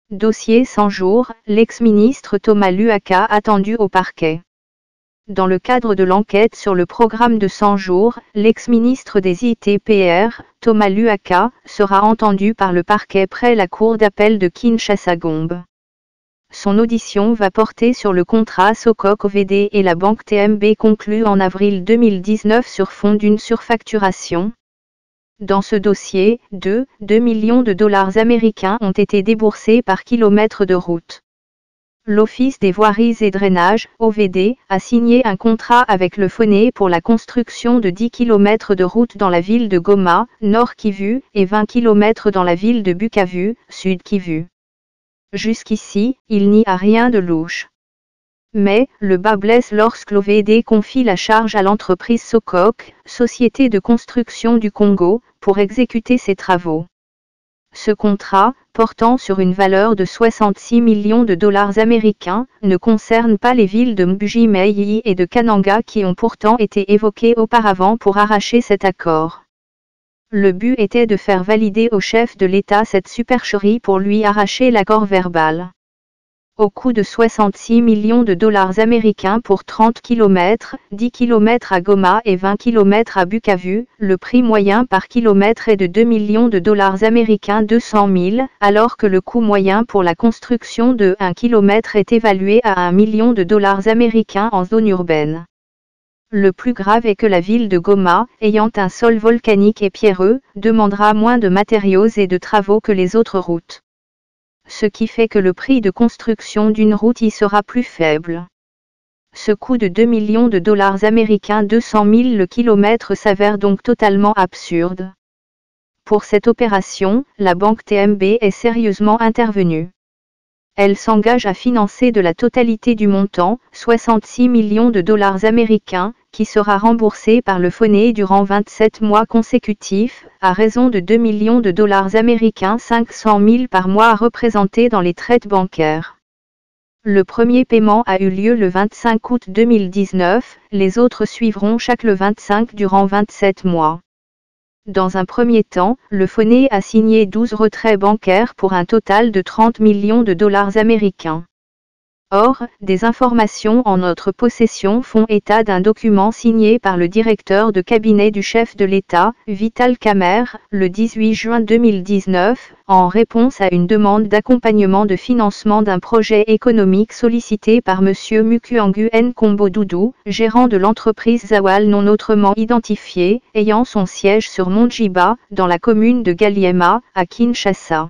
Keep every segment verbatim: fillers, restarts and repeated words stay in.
Dossier cent jours, l'ex-ministre Thomas Luaka attendu au parquet. Dans le cadre de l'enquête sur le programme de cent jours, l'ex-ministre des I T P R, Thomas Luaka, sera entendu par le parquet près la cour d'appel de Kinshasa-Gombe. Son audition va porter sur le contrat Socok O V D et la banque T M B conclu en avril deux mille dix-neuf sur fond d'une surfacturation. Dans ce dossier, deux virgule deux millions de dollars américains ont été déboursés par kilomètre de route. L'Office des voiries et drainages, O V D, a signé un contrat avec le Foné pour la construction de dix kilomètres de route dans la ville de Goma, Nord Kivu, et vingt kilomètres dans la ville de Bukavu, Sud Kivu. Jusqu'ici, il n'y a rien de louche. Mais, le bas blesse lorsque l'O V D confie la charge à l'entreprise Socok, société de construction du Congo, pour exécuter ces travaux. Ce contrat, portant sur une valeur de soixante-six millions de dollars américains, ne concerne pas les villes de Mbuji-Mayi et de Kananga qui ont pourtant été évoquées auparavant pour arracher cet accord. Le but était de faire valider au chef de l'État cette supercherie pour lui arracher l'accord verbal. Au coût de soixante-six millions de dollars américains pour trente kilomètres, dix kilomètres à Goma et vingt kilomètres à Bukavu, le prix moyen par kilomètre est de deux millions de dollars américains deux cent mille, alors que le coût moyen pour la construction de un kilomètre est évalué à un million de dollars américains en zone urbaine. Le plus grave est que la ville de Goma, ayant un sol volcanique et pierreux, demandera moins de matériaux et de travaux que les autres routes. Ce qui fait que le prix de construction d'une route y sera plus faible. Ce coût de deux millions de dollars américains deux cent mille le kilomètre s'avère donc totalement absurde. Pour cette opération, la banque T M B est sérieusement intervenue. Elle s'engage à financer de la totalité du montant, soixante-six millions de dollars américains, qui sera remboursé par le Foné durant vingt-sept mois consécutifs, à raison de deux millions de dollars américains cinq cent mille par mois représentés dans les traites bancaires. Le premier paiement a eu lieu le vingt-cinq août deux mille dix-neuf, les autres suivront chaque le vingt-cinq durant vingt-sept mois. Dans un premier temps, le Foné a signé douze retraits bancaires pour un total de trente millions de dollars américains. Or, des informations en notre possession font état d'un document signé par le directeur de cabinet du chef de l'État, Vital Kamerhe, le dix-huit juin deux mille dix-neuf, en réponse à une demande d'accompagnement de financement d'un projet économique sollicité par M. Mukuangu Nkombo Doudou, gérant de l'entreprise Zawal non autrement identifiée, ayant son siège sur Monjiba, dans la commune de Galiema, à Kinshasa.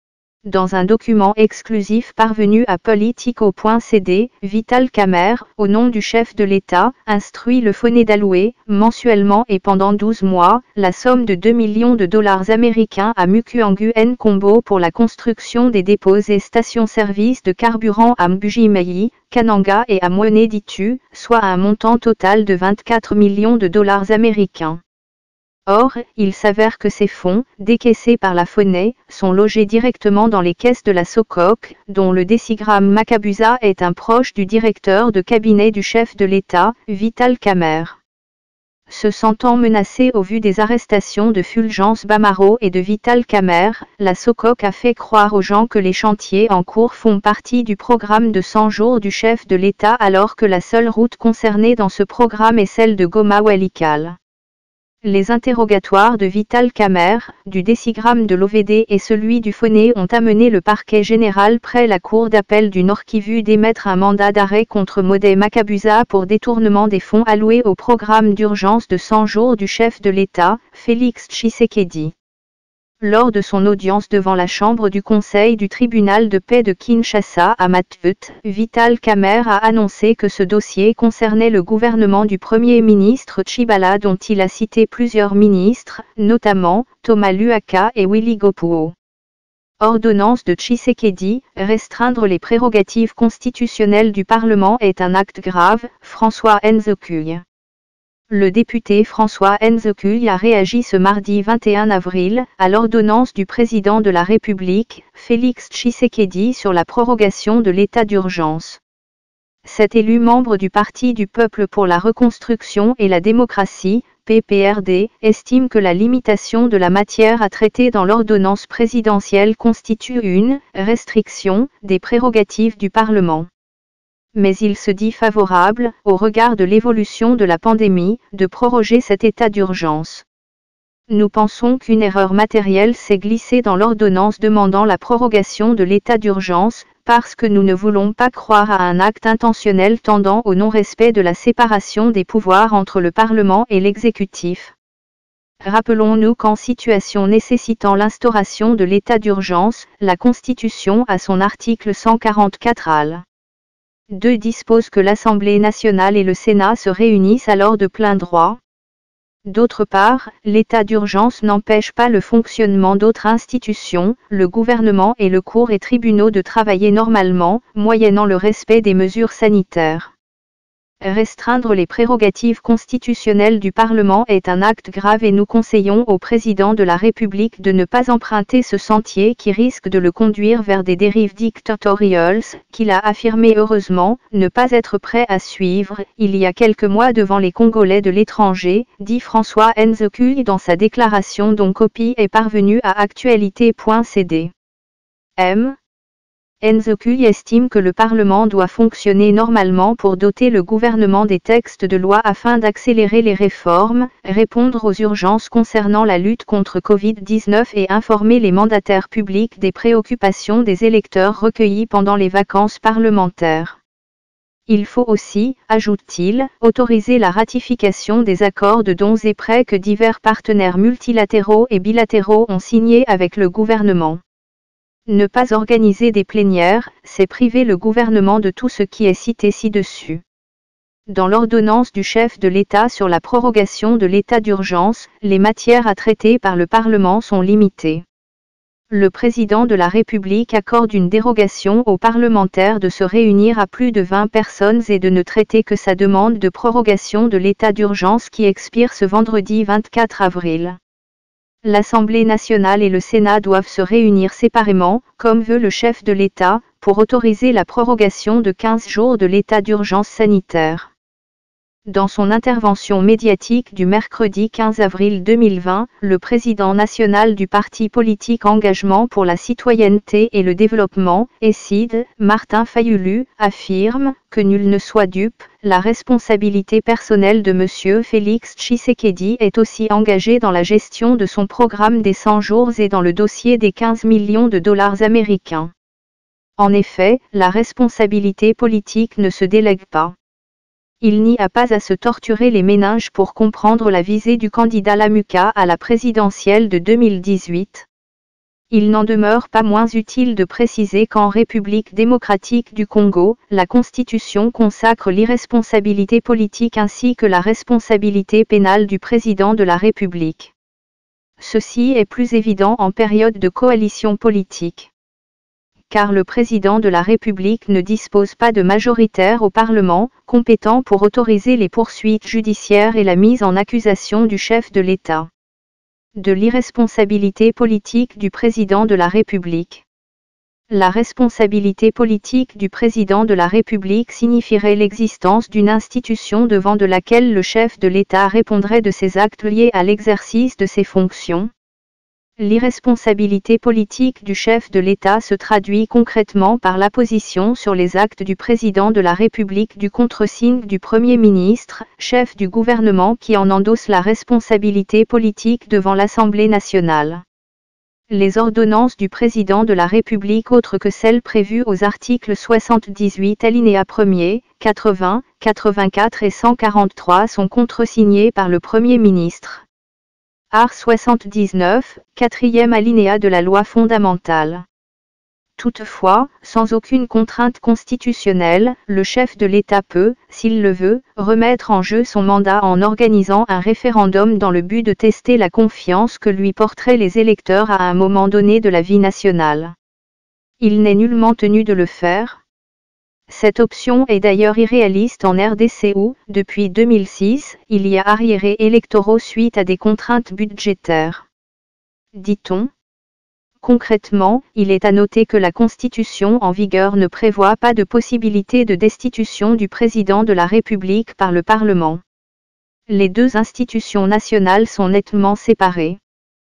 Dans un document exclusif parvenu à Politico point C D, Vital Kamerhe, au nom du chef de l'État, instruit le Foné d'allouer, mensuellement et pendant douze mois, la somme de deux millions de dollars américains à Mukuangu Nkombo pour la construction des dépôts et stations-service de carburant à Mbuji-Mayi, Kananga et à Mweneditu, soit un montant total de vingt-quatre millions de dollars américains. Or, il s'avère que ces fonds, décaissés par la Foné, sont logés directement dans les caisses de la Socok, dont le décigramme Makabuza est un proche du directeur de cabinet du chef de l'État, Vital Kamerhe. Se sentant menacé au vu des arrestations de Fulgence Bamaro et de Vital Kamerhe, la Socok a fait croire aux gens que les chantiers en cours font partie du programme de cent jours du chef de l'État alors que la seule route concernée dans ce programme est celle de Goma-Walikale. Les interrogatoires de Vital Kamerhe, du décigramme de l'O V D et celui du Foné ont amené le parquet général près la cour d'appel du Nord Kivu d'émettre un mandat d'arrêt contre Modé Makabuza pour détournement des fonds alloués au programme d'urgence de cent jours du chef de l'État, Félix Tshisekedi. Lors de son audience devant la chambre du conseil du tribunal de paix de Kinshasa à Matut, Vital Kamerhe a annoncé que ce dossier concernait le gouvernement du Premier ministre Tshibala dont il a cité plusieurs ministres, notamment Thomas Luaka et Willy Gopuo. Ordonnance de Tshisekedi, restreindre les prérogatives constitutionnelles du Parlement est un acte grave, François Nzekuyi. Le député François Nzekuyi a réagi ce mardi vingt et un avril, à l'ordonnance du président de la République, Félix Tshisekedi sur la prorogation de l'état d'urgence. Cet élu membre du Parti du peuple pour la reconstruction et la démocratie, P P R D, estime que la limitation de la matière à traiter dans l'ordonnance présidentielle constitue une restriction des prérogatives du Parlement. Mais il se dit favorable, au regard de l'évolution de la pandémie, de proroger cet état d'urgence. Nous pensons qu'une erreur matérielle s'est glissée dans l'ordonnance demandant la prorogation de l'état d'urgence, parce que nous ne voulons pas croire à un acte intentionnel tendant au non-respect de la séparation des pouvoirs entre le Parlement et l'exécutif. Rappelons-nous qu'en situation nécessitant l'instauration de l'état d'urgence, la Constitution à son article cent quarante-quatre al. deux dispose que l'Assemblée nationale et le Sénat se réunissent alors de plein droit. D'autre part, l'état d'urgence n'empêche pas le fonctionnement d'autres institutions, le gouvernement et le cours et tribunaux de travailler normalement, moyennant le respect des mesures sanitaires. Restreindre les prérogatives constitutionnelles du Parlement est un acte grave et nous conseillons au président de la République de ne pas emprunter ce sentier qui risque de le conduire vers des dérives dictatoriales, qu'il a affirmé heureusement ne pas être prêt à suivre, il y a quelques mois devant les Congolais de l'étranger, dit François Nzekuyi dans sa déclaration dont copie est parvenue à actualité point c d. M. Nzekuyi estime que le Parlement doit fonctionner normalement pour doter le gouvernement des textes de loi afin d'accélérer les réformes, répondre aux urgences concernant la lutte contre Covid dix-neuf et informer les mandataires publics des préoccupations des électeurs recueillies pendant les vacances parlementaires. Il faut aussi, ajoute-t-il, autoriser la ratification des accords de dons et prêts que divers partenaires multilatéraux et bilatéraux ont signés avec le gouvernement. Ne pas organiser des plénières, c'est priver le gouvernement de tout ce qui est cité ci-dessus. Dans l'ordonnance du chef de l'État sur la prorogation de l'état d'urgence, les matières à traiter par le Parlement sont limitées. Le président de la République accorde une dérogation aux parlementaires de se réunir à plus de vingt personnes et de ne traiter que sa demande de prorogation de l'état d'urgence qui expire ce vendredi vingt-quatre avril. L'Assemblée nationale et le Sénat doivent se réunir séparément, comme veut le chef de l'État, pour autoriser la prorogation de quinze jours de l'état d'urgence sanitaire. Dans son intervention médiatique du mercredi quinze avril deux mille vingt, le président national du parti politique Engagement pour la citoyenneté et le développement, E S I D, Martin Fayulu, affirme que nul ne soit dupe, la responsabilité personnelle de M. Félix Tshisekedi est aussi engagée dans la gestion de son programme des cent jours et dans le dossier des quinze millions de dollars américains. En effet, la responsabilité politique ne se délègue pas. Il n'y a pas à se torturer les méninges pour comprendre la visée du candidat Lamuka à la présidentielle de deux mille dix-huit. Il n'en demeure pas moins utile de préciser qu'en République démocratique du Congo, la Constitution consacre l'irresponsabilité politique ainsi que la responsabilité pénale du président de la République. Ceci est plus évident en période de coalition politique. Car le président de la République ne dispose pas de majoritaire au Parlement, compétent pour autoriser les poursuites judiciaires et la mise en accusation du chef de l'État. De l'irresponsabilité politique du président de la République. La responsabilité politique du président de la République signifierait l'existence d'une institution devant de laquelle le chef de l'État répondrait de ses actes liés à l'exercice de ses fonctions. L'irresponsabilité politique du chef de l'État se traduit concrètement par l'apposition sur les actes du président de la République du contresigne du Premier ministre, chef du gouvernement qui en endosse la responsabilité politique devant l'Assemblée nationale. Les ordonnances du président de la République autres que celles prévues aux articles soixante-dix-huit alinéa premier, quatre-vingts, quatre-vingt-quatre et cent quarante-trois sont contresignées par le Premier ministre. Art soixante-dix-neuf, quatrième alinéa de la loi fondamentale. Toutefois, sans aucune contrainte constitutionnelle, le chef de l'État peut, s'il le veut, remettre en jeu son mandat en organisant un référendum dans le but de tester la confiance que lui porteraient les électeurs à un moment donné de la vie nationale. Il n'est nullement tenu de le faire. Cette option est d'ailleurs irréaliste en R D C où, depuis deux mille six, il y a arriérés électoraux suite à des contraintes budgétaires. Dit-on ? Concrètement, il est à noter que la Constitution en vigueur ne prévoit pas de possibilité de destitution du président de la République par le Parlement. Les deux institutions nationales sont nettement séparées.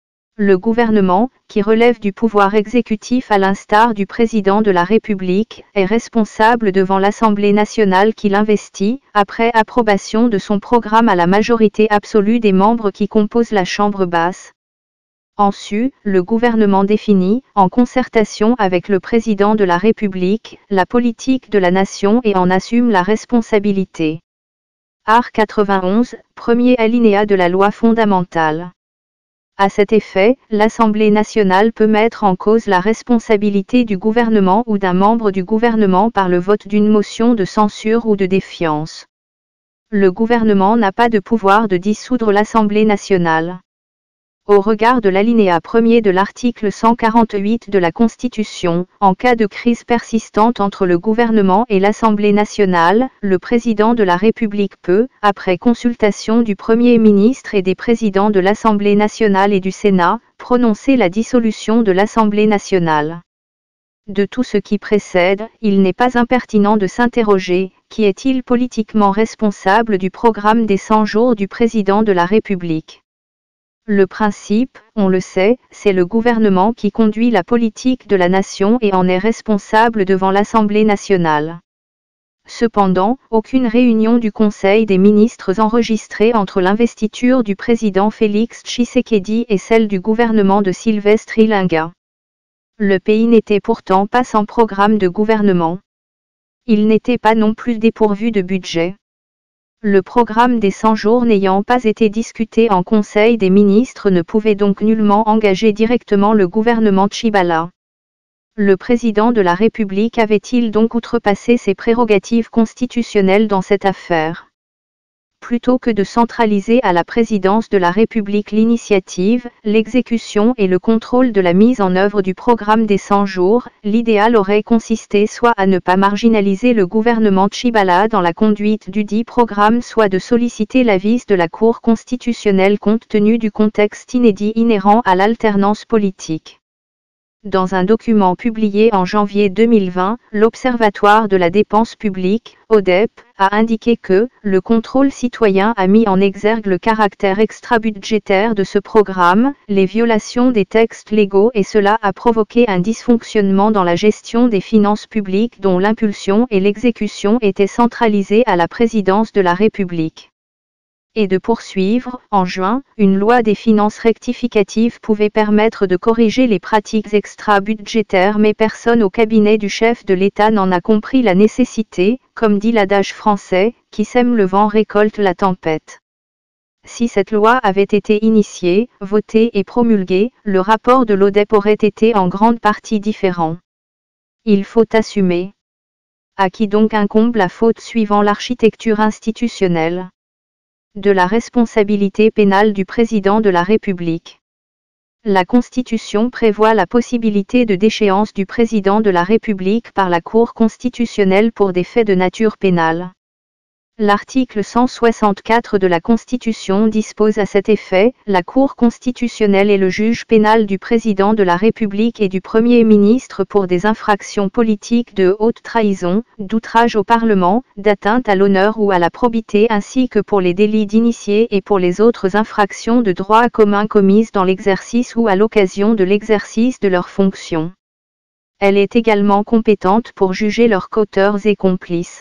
Le gouvernement, qui relève du pouvoir exécutif à l'instar du président de la République, est responsable devant l'Assemblée nationale qui l'investit, après approbation de son programme à la majorité absolue des membres qui composent la Chambre basse. En sus, le gouvernement définit, en concertation avec le président de la République, la politique de la nation et en assume la responsabilité. Art quatre-vingt-onze, premier alinéa de la loi fondamentale. À cet effet, l'Assemblée nationale peut mettre en cause la responsabilité du gouvernement ou d'un membre du gouvernement par le vote d'une motion de censure ou de défiance. Le gouvernement n'a pas de pouvoir de dissoudre l'Assemblée nationale. Au regard de l'alinéa premier de l'article cent quarante-huit de la Constitution, en cas de crise persistante entre le gouvernement et l'Assemblée nationale, le président de la République peut, après consultation du Premier ministre et des présidents de l'Assemblée nationale et du Sénat, prononcer la dissolution de l'Assemblée nationale. De tout ce qui précède, il n'est pas impertinent de s'interroger, qui est-il politiquement responsable du programme des cent jours du président de la République ? Le principe, on le sait, c'est le gouvernement qui conduit la politique de la nation et en est responsable devant l'Assemblée nationale. Cependant, aucune réunion du Conseil des ministres enregistrée entre l'investiture du président Félix Tshisekedi et celle du gouvernement de Sylvestre Ilunga. Le pays n'était pourtant pas sans programme de gouvernement. Il n'était pas non plus dépourvu de budget. Le programme des cent jours n'ayant pas été discuté en Conseil des ministres ne pouvait donc nullement engager directement le gouvernement Tshibala. Le président de la République avait-il donc outrepassé ses prérogatives constitutionnelles dans cette affaire ? Plutôt que de centraliser à la présidence de la République l'initiative, l'exécution et le contrôle de la mise en œuvre du programme des cent jours, l'idéal aurait consisté soit à ne pas marginaliser le gouvernement Tshibala dans la conduite dudit programme, soit de solliciter l'avis de la Cour constitutionnelle compte tenu du contexte inédit inhérent à l'alternance politique. Dans un document publié en janvier deux mille vingt, l'Observatoire de la dépense publique, O D E P, a indiqué que « le contrôle citoyen a mis en exergue le caractère extra-budgétaire de ce programme, les violations des textes légaux et cela a provoqué un dysfonctionnement dans la gestion des finances publiques dont l'impulsion et l'exécution étaient centralisées à la présidence de la République ». Et de poursuivre, en juin, une loi des finances rectificatives pouvait permettre de corriger les pratiques extra-budgétaires mais personne au cabinet du chef de l'État n'en a compris la nécessité, comme dit l'adage français, qui sème le vent récolte la tempête. Si cette loi avait été initiée, votée et promulguée, le rapport de l'O D E P aurait été en grande partie différent. Il faut assumer. À qui donc incombe la faute suivant l'architecture institutionnelle ? De la responsabilité pénale du président de la République. La Constitution prévoit la possibilité de déchéance du président de la République par la Cour constitutionnelle pour des faits de nature pénale. L'article cent soixante-quatre de la Constitution dispose à cet effet, la Cour constitutionnelle est le juge pénal du président de la République et du Premier ministre pour des infractions politiques de haute trahison, d'outrage au Parlement, d'atteinte à l'honneur ou à la probité ainsi que pour les délits d'initié et pour les autres infractions de droit commun commises dans l'exercice ou à l'occasion de l'exercice de leurs fonctions. Elle est également compétente pour juger leurs cauteurs et complices.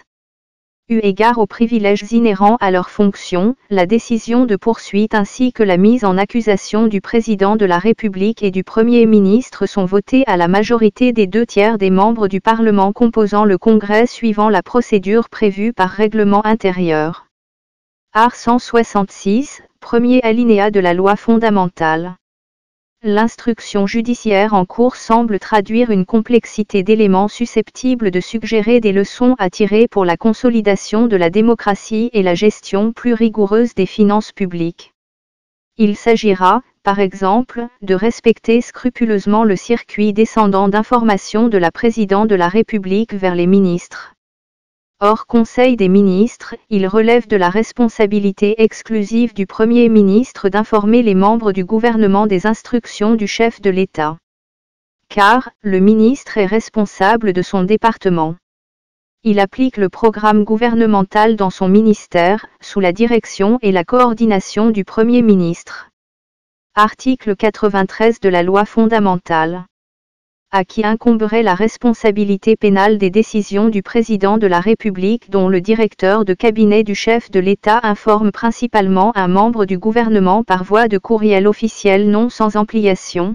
Eu égard aux privilèges inhérents à leurs fonctions, la décision de poursuite ainsi que la mise en accusation du président de la République et du Premier ministre sont votées à la majorité des deux tiers des membres du Parlement composant le Congrès suivant la procédure prévue par règlement intérieur. Art cent soixante-six, premier alinéa de la loi fondamentale. L'instruction judiciaire en cours semble traduire une complexité d'éléments susceptibles de suggérer des leçons à tirer pour la consolidation de la démocratie et la gestion plus rigoureuse des finances publiques. Il s'agira, par exemple, de respecter scrupuleusement le circuit descendant d'information de la présidente de la République vers les ministres. Hors Conseil des ministres, il relève de la responsabilité exclusive du Premier ministre d'informer les membres du gouvernement des instructions du chef de l'État. car le ministre est responsable de son département. Il applique le programme gouvernemental dans son ministère, sous la direction et la coordination du Premier ministre. Article quatre-vingt-treize de la Loi fondamentale. À qui incomberait la responsabilité pénale des décisions du Président de la République dont le directeur de cabinet du chef de l'État informe principalement un membre du gouvernement par voie de courriel officiel non sans ampliation.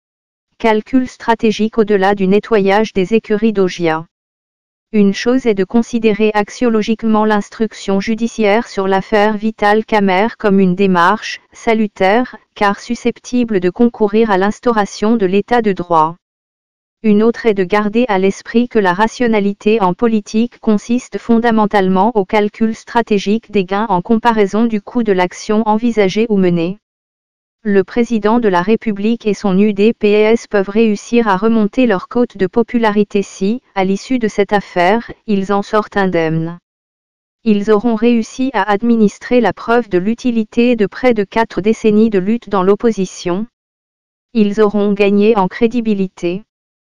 Calcul stratégique au-delà du nettoyage des écuries d'Augias. Une chose est de considérer axiologiquement l'instruction judiciaire sur l'affaire Vital Camer comme une démarche salutaire, car susceptible de concourir à l'instauration de l'état de droit. Une autre est de garder à l'esprit que la rationalité en politique consiste fondamentalement au calcul stratégique des gains en comparaison du coût de l'action envisagée ou menée. Le président de la République et son U D P S peuvent réussir à remonter leur cote de popularité si, à l'issue de cette affaire, ils en sortent indemnes. Ils auront réussi à administrer la preuve de l'utilité de près de quatre décennies de lutte dans l'opposition. Ils auront gagné en crédibilité.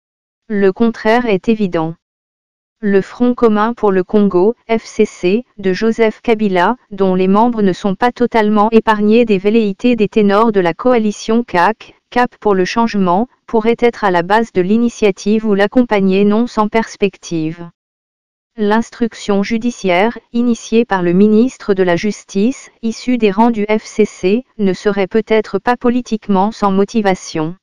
Le contraire est évident. Le Front commun pour le Congo, F C C, de Joseph Kabila, dont les membres ne sont pas totalement épargnés des velléités des ténors de la coalition C A C, Cap pour le changement, pourrait être à la base de l'initiative ou l'accompagner non sans perspective. L'instruction judiciaire, initiée par le ministre de la Justice, issue des rangs du F C C, ne serait peut-être pas politiquement sans motivation.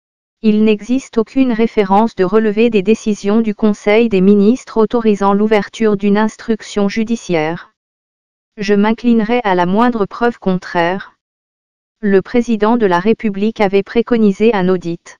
Il n'existe aucune référence de relevé des décisions du Conseil des ministres autorisant l'ouverture d'une instruction judiciaire. Je m'inclinerai à la moindre preuve contraire. Le président de la République avait préconisé un audit.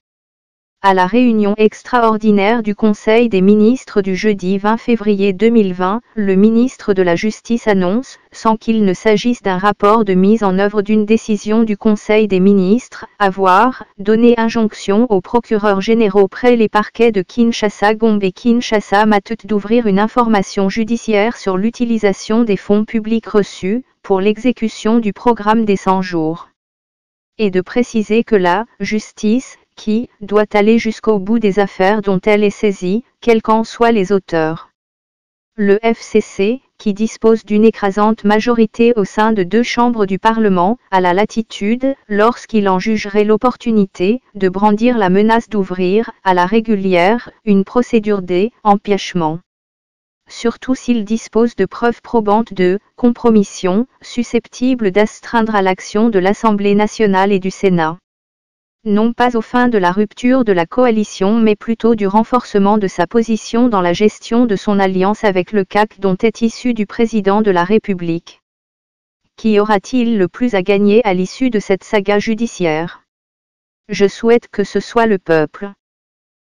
À la réunion extraordinaire du Conseil des ministres du jeudi vingt février deux mille vingt, le ministre de la Justice annonce, sans qu'il ne s'agisse d'un rapport de mise en œuvre d'une décision du Conseil des ministres, avoir donné injonction aux procureurs généraux près les parquets de Kinshasa, Gombe et Kinshasa Matut d'ouvrir une information judiciaire sur l'utilisation des fonds publics reçus, pour l'exécution du programme des cent jours. Et de préciser que la justice, qui doit aller jusqu'au bout des affaires dont elle est saisie, quels qu'en soient les auteurs. Le F C C, qui dispose d'une écrasante majorité au sein de deux chambres du Parlement, a la latitude, lorsqu'il en jugerait l'opportunité, de brandir la menace d'ouvrir, à la régulière, une procédure d'empêchement. Surtout s'il dispose de preuves probantes de compromission, susceptibles d'astreindre à l'action de l'Assemblée nationale et du Sénat. Non pas aux fins de la rupture de la coalition mais plutôt du renforcement de sa position dans la gestion de son alliance avec le C A C dont est issu du président de la République. Qui aura-t-il le plus à gagner à l'issue de cette saga judiciaire? Je souhaite que ce soit le peuple.